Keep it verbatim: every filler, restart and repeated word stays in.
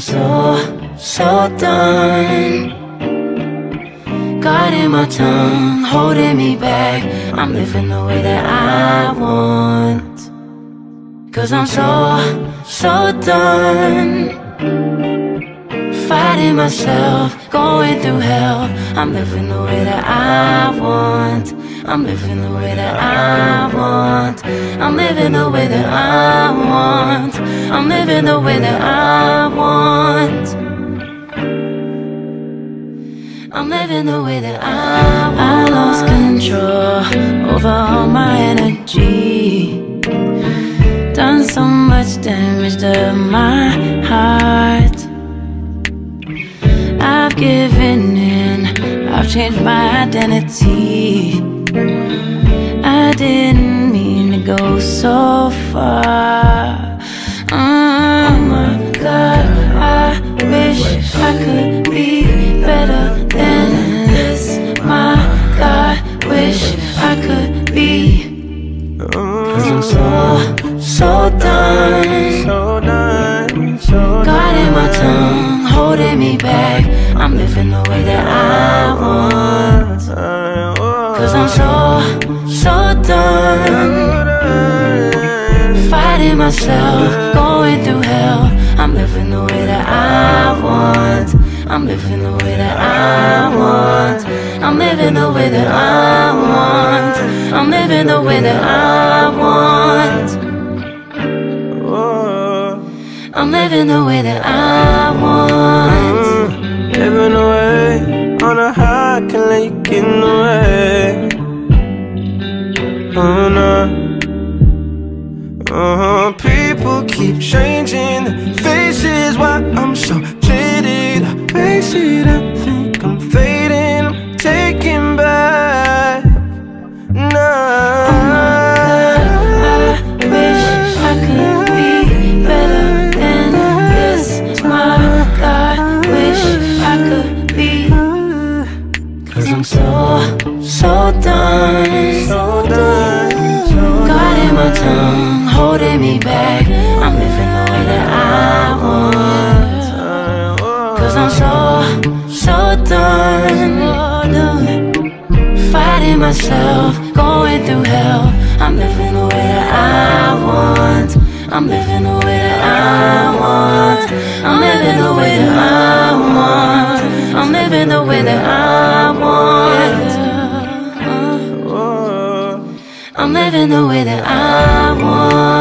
so, so done guarding my tongue, holding me back. I'm living the way that I want. Cause I'm so, so done fighting myself, going through hell. I'm living the way that I want. I'm living the way that I want. I'm living the way that I want. I'm living the way that I want. I'm living the way that I want. I lost control over all my energy. Done so much damage to my heart. I've given in, I've changed my identity. I didn't mean to go so far. Oh my God, I wish I could be better than this. My God, wish I could be. Cause I'm so, so done, so done, so guarding my tongue, holding me back. I'm living the way that I want. Cause I'm so, so done fighting myself, going through hell. I'm living the way that I want. I'm living the way that I want. I'm living the way that I want. I'm living the way that I want. I'm living the way that I want. Living away on a high, can't let you get in the way. Oh no. Uh-huh. People keep changing their faces. Why I'm so jaded, I face it, I think I'm fading, I'm taking back. Nah. Oh my God, I wish I could be better than this. My God, wish I could be. Cause I'm so, so done, So done, so guarding my tongue, holding me back. I'm living the way that I want. Cause I'm so, so done fighting myself, going through hell. I'm living the way that I want. I'm living the way that I want. I'm living the way that I want. I'm living the way that I want. I'm living the way that I want.